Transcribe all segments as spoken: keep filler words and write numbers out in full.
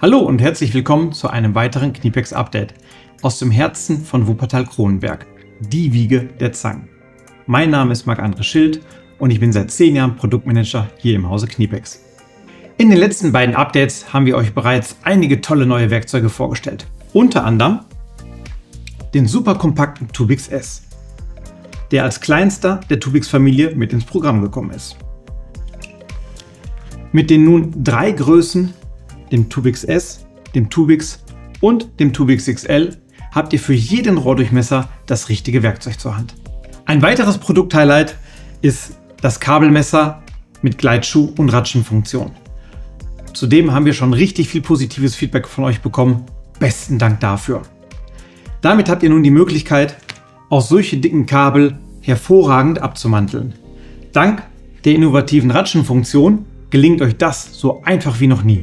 Hallo und herzlich willkommen zu einem weiteren Knipex Update aus dem Herzen von Wuppertal-Kronenberg, die Wiege der Zangen. Mein Name ist Marc-André Schild und ich bin seit zehn Jahren Produktmanager hier im Hause Knipex. In den letzten beiden Updates haben wir euch bereits einige tolle neue Werkzeuge vorgestellt. Unter anderem den super kompakten Tubix S, der als kleinster der Tubix-Familie mit ins Programm gekommen ist. Mit den nun drei Größen, dem Tubix S, dem Tubix und dem Tubix X L, habt ihr für jeden Rohrdurchmesser das richtige Werkzeug zur Hand. Ein weiteres Produkthighlight ist das Kabelmesser mit Gleitschuh und Ratschenfunktion. Zudem haben wir schon richtig viel positives Feedback von euch bekommen. Besten Dank dafür. Damit habt ihr nun die Möglichkeit, auch solche dicken Kabel hervorragend abzumanteln. Dank der innovativen Ratschenfunktion gelingt euch das so einfach wie noch nie.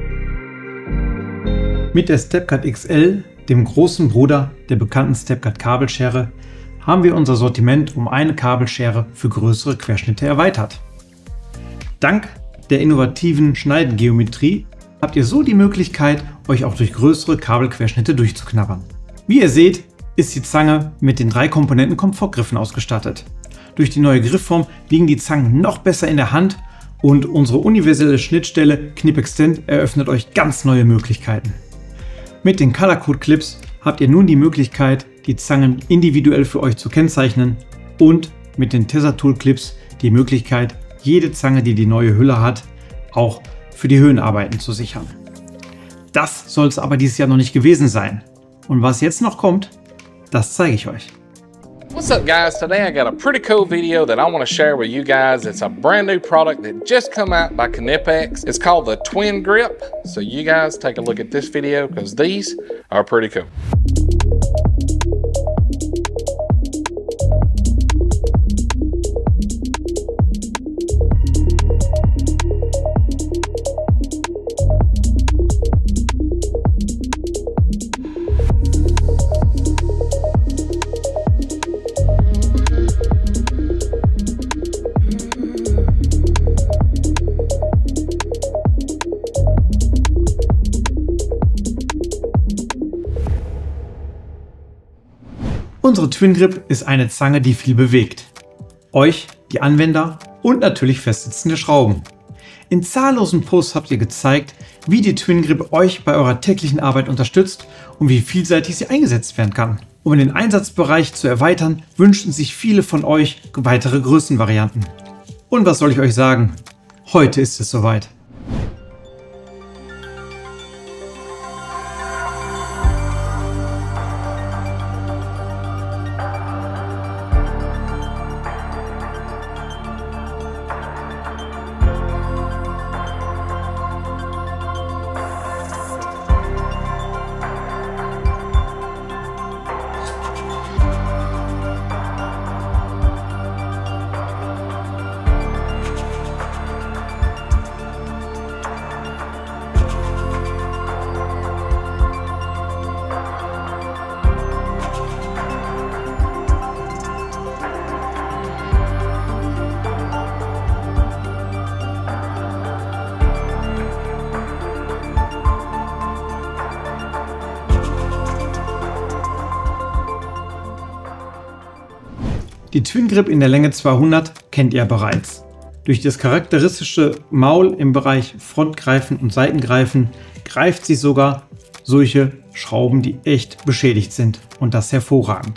Mit der StepCut X L, dem großen Bruder der bekannten StepCut Kabelschere, haben wir unser Sortiment um eine Kabelschere für größere Querschnitte erweitert. Dank der innovativen Schneidengeometrie habt ihr so die Möglichkeit, euch auch durch größere Kabelquerschnitte durchzuknabbern. Wie ihr seht, ist die Zange mit den drei Komponenten Komfortgriffen ausgestattet. Durch die neue Griffform liegen die Zangen noch besser in der Hand und unsere universelle Schnittstelle KnipExtend eröffnet euch ganz neue Möglichkeiten. Mit den Color Code Clips habt ihr nun die Möglichkeit, die Zangen individuell für euch zu kennzeichnen und mit den Tether Tool Clips die Möglichkeit, jede Zange, die die neue Hülle hat, auch für die Höhenarbeiten zu sichern. Das soll es aber dieses Jahr noch nicht gewesen sein. Und was jetzt noch kommt, das zeige ich euch. What's up guys, today I got a pretty cool video that I want to share with you guys. It's a brand new product that just come out by Knipex. It's called the Twin Grip. So you guys take a look at this video because these are pretty cool. Unsere Twin Grip ist eine Zange, die viel bewegt. Euch, die Anwender und natürlich festsitzende Schrauben. In zahllosen Posts habt ihr gezeigt, wie die Twin Grip euch bei eurer täglichen Arbeit unterstützt und wie vielseitig sie eingesetzt werden kann. Um den Einsatzbereich zu erweitern, wünschten sich viele von euch weitere Größenvarianten. Und was soll ich euch sagen? Heute ist es soweit. Die Twin Grip in der Länge zweihundert kennt ihr bereits. Durch das charakteristische Maul im Bereich Frontgreifen und Seitengreifen greift sie sogar solche Schrauben, die echt beschädigt sind, und das hervorragend.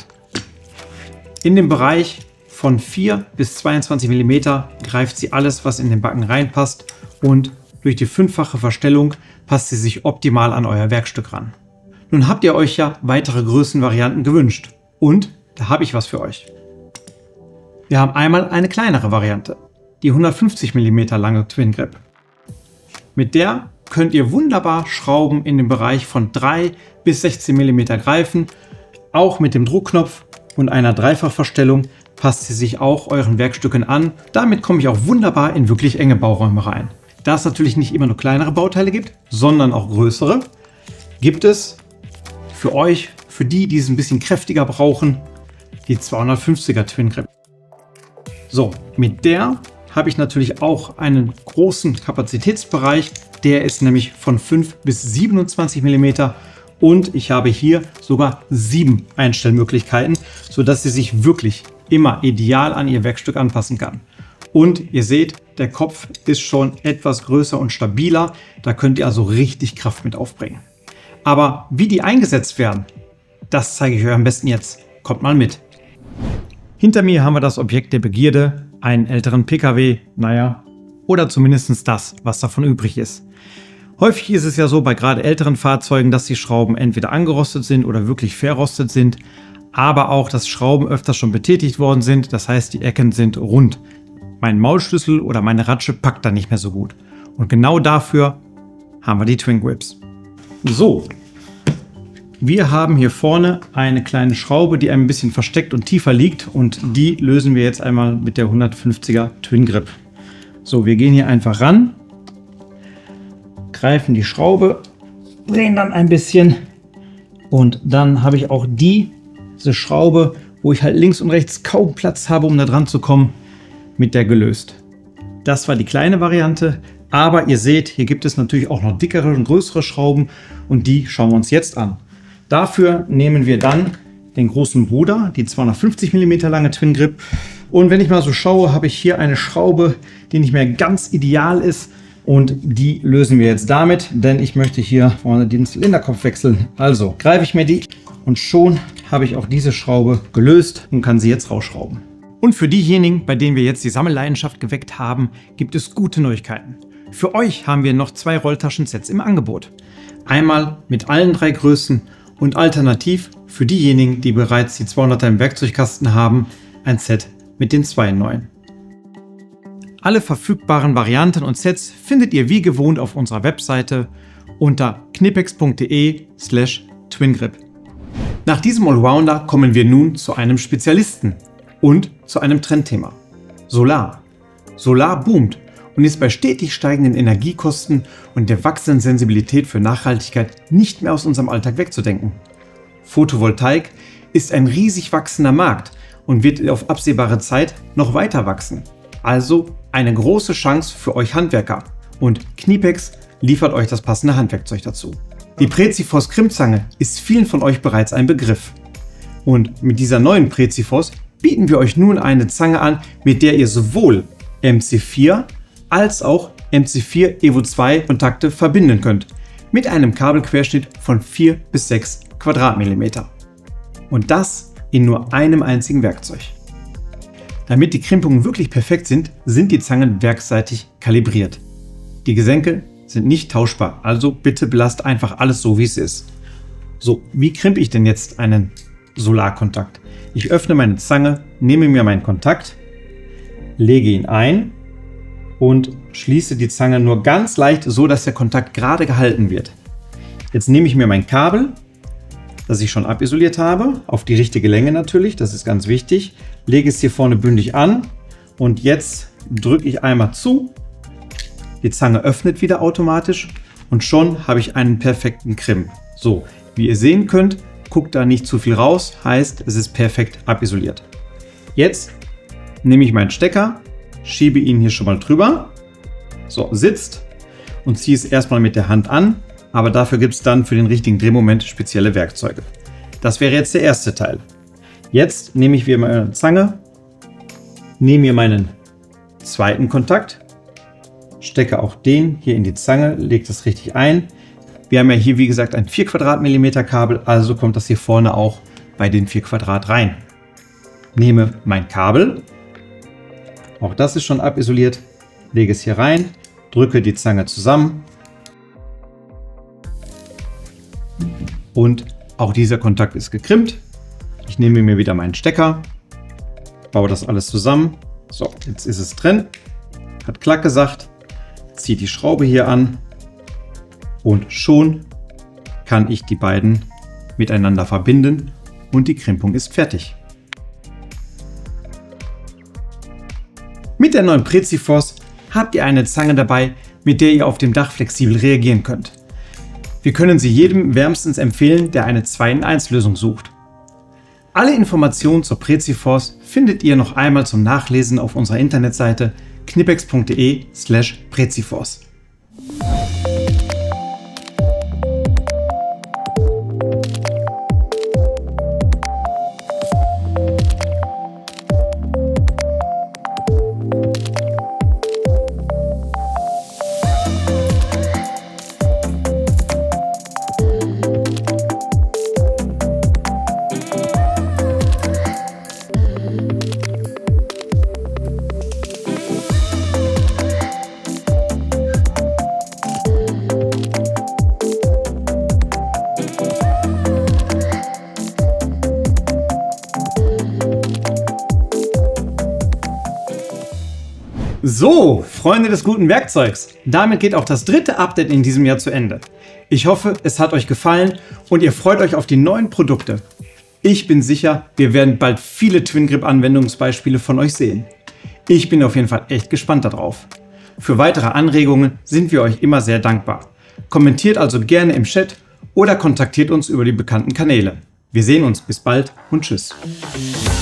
In dem Bereich von vier bis zweiundzwanzig Millimeter greift sie alles, was in den Backen reinpasst, und durch die fünffache Verstellung passt sie sich optimal an euer Werkstück ran. Nun habt ihr euch ja weitere Größenvarianten gewünscht und da habe ich was für euch. Wir haben einmal eine kleinere Variante, die hundertfünfzig Millimeter lange Twin Grip. Mit der könnt ihr wunderbar Schrauben in dem Bereich von drei bis sechzehn Millimeter greifen. Auch mit dem Druckknopf und einer Dreifachverstellung passt sie sich auch euren Werkstücken an. Damit komme ich auch wunderbar in wirklich enge Bauräume rein. Da es natürlich nicht immer nur kleinere Bauteile gibt, sondern auch größere, gibt es für euch, für die, die es ein bisschen kräftiger brauchen, die zweihundertfünfziger Twin Grip. So, mit der habe ich natürlich auch einen großen Kapazitätsbereich, Der ist nämlich von fünf bis siebenundzwanzig Millimeter und ich habe hier sogar sieben Einstellmöglichkeiten, sodass sie sich wirklich immer ideal an Ihr Werkstück anpassen kann. Und ihr seht, der Kopf ist schon etwas größer und stabiler. Da könnt ihr also richtig Kraft mit aufbringen. Aber wie die eingesetzt werden, das zeige ich euch am besten jetzt. Kommt mal mit. Hinter mir haben wir das Objekt der Begierde, einen älteren P K W, naja, oder zumindest das, was davon übrig ist. Häufig ist es ja so bei gerade älteren Fahrzeugen, dass die Schrauben entweder angerostet sind oder wirklich verrostet sind, aber auch, dass Schrauben öfter schon betätigt worden sind, das heißt, die Ecken sind rund. Mein Maulschlüssel oder meine Ratsche packt da nicht mehr so gut. Und genau dafür haben wir die Twin Grips. So, wir haben hier vorne eine kleine Schraube, die ein bisschen versteckt und tiefer liegt und die lösen wir jetzt einmal mit der hundertfünfziger Twin Grip. So, wir gehen hier einfach ran, greifen die Schraube, drehen dann ein bisschen und dann habe ich auch die, diese Schraube, wo ich halt links und rechts kaum Platz habe, um da dran zu kommen, mit der gelöst. Das war die kleine Variante, aber ihr seht, hier gibt es natürlich auch noch dickere und größere Schrauben und die schauen wir uns jetzt an. Dafür nehmen wir dann den großen Bruder, die zweihundertfünfzig Millimeter lange Twin Grip. Und wenn ich mal so schaue, habe ich hier eine Schraube, die nicht mehr ganz ideal ist und die lösen wir jetzt damit, denn ich möchte hier vorne den Zylinderkopf wechseln. Also greife ich mir die und schon habe ich auch diese Schraube gelöst und kann sie jetzt rausschrauben. Und für diejenigen, bei denen wir jetzt die Sammelleidenschaft geweckt haben, gibt es gute Neuigkeiten. Für euch haben wir noch zwei Rolltaschensets im Angebot. Einmal mit allen drei Größen und alternativ für diejenigen, die bereits die zweihunderter im Werkzeugkasten haben, ein Set mit den zwei neuen. Alle verfügbaren Varianten und Sets findet ihr wie gewohnt auf unserer Webseite unter knipex punkt de slash twingrip. Nach diesem Allrounder kommen wir nun zu einem Spezialisten und zu einem Trendthema. Solar. Solar boomt und ist bei stetig steigenden Energiekosten und der wachsenden Sensibilität für Nachhaltigkeit nicht mehr aus unserem Alltag wegzudenken. Photovoltaik ist ein riesig wachsender Markt und wird auf absehbare Zeit noch weiter wachsen. Also eine große Chance für euch Handwerker und Knipex liefert euch das passende Handwerkzeug dazu. Die Preciforce Krimmzange ist vielen von euch bereits ein Begriff. Und mit dieser neuen Preciforce bieten wir euch nun eine Zange an, mit der ihr sowohl M C vier als auch M C vier Evo zwei Kontakte verbinden könnt, mit einem Kabelquerschnitt von vier bis sechs Quadratmillimeter. Und das in nur einem einzigen Werkzeug. Damit die Krimpungen wirklich perfekt sind, sind die Zangen werksseitig kalibriert. Die Gesenke sind nicht tauschbar, also bitte belasst einfach alles so, wie es ist. So, wie krimpe ich denn jetzt einen Solarkontakt? Ich öffne meine Zange, nehme mir meinen Kontakt, lege ihn ein und schließe die Zange nur ganz leicht, so dass der Kontakt gerade gehalten wird. Jetzt nehme ich mir mein Kabel, das ich schon abisoliert habe, auf die richtige Länge natürlich, das ist ganz wichtig, lege es hier vorne bündig an und jetzt drücke ich einmal zu, die Zange öffnet wieder automatisch und schon habe ich einen perfekten Krim. So, wie ihr sehen könnt, guckt da nicht zu viel raus, heißt es ist perfekt abisoliert. Jetzt nehme ich meinen Stecker, schiebe ihn hier schon mal drüber, so sitzt und ziehe es erstmal mit der Hand an, aber dafür gibt es dann für den richtigen Drehmoment spezielle Werkzeuge. Das wäre jetzt der erste Teil. Jetzt nehme ich wieder meine Zange, nehme mir meinen zweiten Kontakt, stecke auch den hier in die Zange, lege das richtig ein. Wir haben ja hier wie gesagt ein vier Quadratmillimeter Kabel, also kommt das hier vorne auch bei den vier Quadrat rein. Nehme mein Kabel, auch das ist schon abisoliert, lege es hier rein, drücke die Zange zusammen und auch dieser Kontakt ist gekrimmt. Ich nehme mir wieder meinen Stecker, baue das alles zusammen. So, jetzt ist es drin, hat Klack gesagt, ziehe die Schraube hier an und schon kann ich die beiden miteinander verbinden und die Krimpung ist fertig. Mit der neuen Preciforce habt ihr eine Zange dabei, mit der ihr auf dem Dach flexibel reagieren könnt. Wir können sie jedem wärmstens empfehlen, der eine zwei in eins Lösung sucht. Alle Informationen zur Preciforce findet ihr noch einmal zum Nachlesen auf unserer Internetseite knipex punkt de slash preciforce. So, Freunde des guten Werkzeugs, damit geht auch das dritte Update in diesem Jahr zu Ende. Ich hoffe, es hat euch gefallen und ihr freut euch auf die neuen Produkte. Ich bin sicher, wir werden bald viele Twin Grip Anwendungsbeispiele von euch sehen. Ich bin auf jeden Fall echt gespannt darauf. Für weitere Anregungen sind wir euch immer sehr dankbar. Kommentiert also gerne im Chat oder kontaktiert uns über die bekannten Kanäle. Wir sehen uns, bis bald und tschüss.